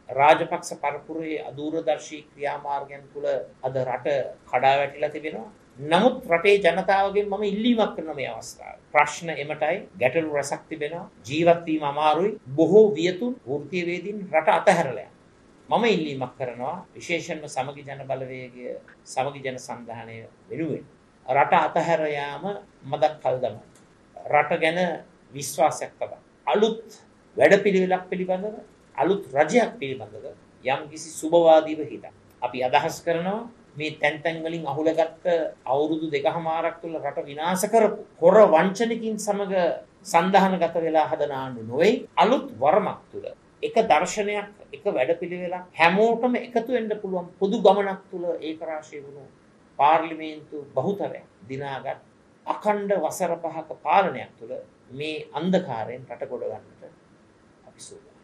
රාජපක්ෂ පරපුරේ අදූරදර්ශී ක්‍රියාමාර්ගයන් තුළ අද රට කඩා වැටිලා තිබෙනවා. නමුත් රටේ ජනතාවගෙන් මම ඉල්ලීමක් කරන මේ අවස්ථාවේ ප්‍රශ්න එමටයි ගැටලු රසක් තිබෙනවා. ජීවත් වීම අමාරුයි. බොහෝ වියතුන් වෘත්තීයවේදීන් රට අතහැරලා යනවා. මම ඉල්ලීමක් කරනවා විශේෂයෙන්ම සමගි ජන බලවේගය සමගි ජන සංධානය වෙනුවෙන් රට අතහැර යාම මදක් කල් දමන. රට ගැන විශ්වාසයක් තබා අලුත් වැඩපිළිවෙලක් පිළිබඳව අලුත් රජයක් පිළිබඳව යම්කිසි සුබවාදීව හිතක්. අපි අදහස් කරනවා මේ තැන් වලින් අහුලගත්ත අවුරුදු 2කමාරක් තුළ රට විනාශ කරපු හොර වංචනිකින් සමග සන්ධානගත වෙලා හදන ආණ්ඩු නොවේ. අලුත් වර්මක් තුළ එක දර්ශනයක් එක වැඩපිළිවෙලක් හැමෝටම එකතු වෙන්න පුළුවන් පොදු ගමනක් තුළ ඒකරාශී වුණු පාර්ලිමේන්තු බහුතරයක් දිනාගත් අඛණ්ඩ වසර 5ක පාලනයක් තුළ මේ අන්ධකාරයෙන් රට ගොඩ ගන්නට අපි සූදානම්.